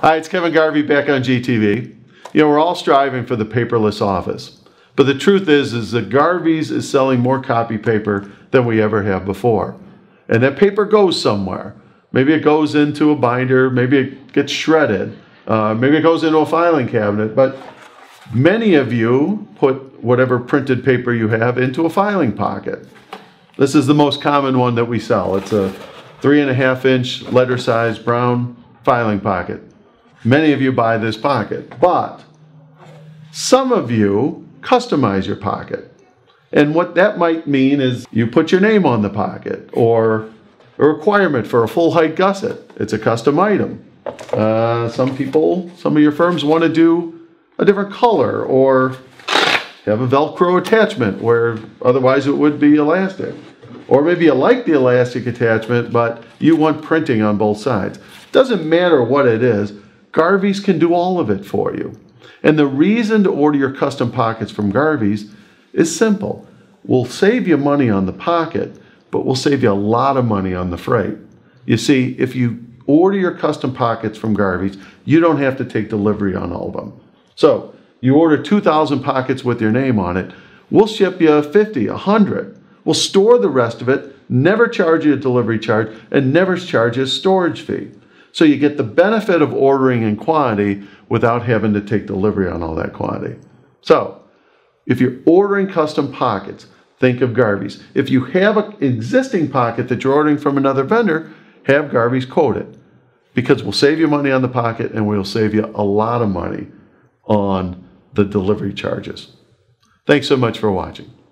Hi, it's Kevin Garvey back on GTV. You know, we're all striving for the paperless office. But the truth is that Garvey's is selling more copy paper than we ever have before. And that paper goes somewhere. Maybe it goes into a binder, maybe it gets shredded, maybe it goes into a filing cabinet, but many of you put whatever printed paper you have into a filing pocket. This is the most common one that we sell. It's a 3.5-inch letter size brown filing pocket. Many of you buy this pocket, but some of you customize your pocket. And what that might mean is you put your name on the pocket, or a requirement for a full height gusset. It's a custom item. Some of your firms want to do a different color, or have a Velcro attachment where otherwise it would be elastic. Or maybe you like the elastic attachment, but you want printing on both sides. Doesn't matter what it is, Garvey's can do all of it for you. And the reason to order your custom pockets from Garvey's is simple. We'll save you money on the pocket, but we'll save you a lot of money on the freight. You see, if you order your custom pockets from Garvey's, you don't have to take delivery on all of them. So you order 2,000 pockets with your name on it, we'll ship you 50, 100. We'll store the rest of it, never charge you a delivery charge, and never charge you a storage fee. So you get the benefit of ordering in quantity without having to take delivery on all that quantity. So if you're ordering custom pockets, think of Garvey's. If you have an existing pocket that you're ordering from another vendor, have Garvey's quote it, because we'll save you money on the pocket and we'll save you a lot of money on the delivery charges. Thanks so much for watching.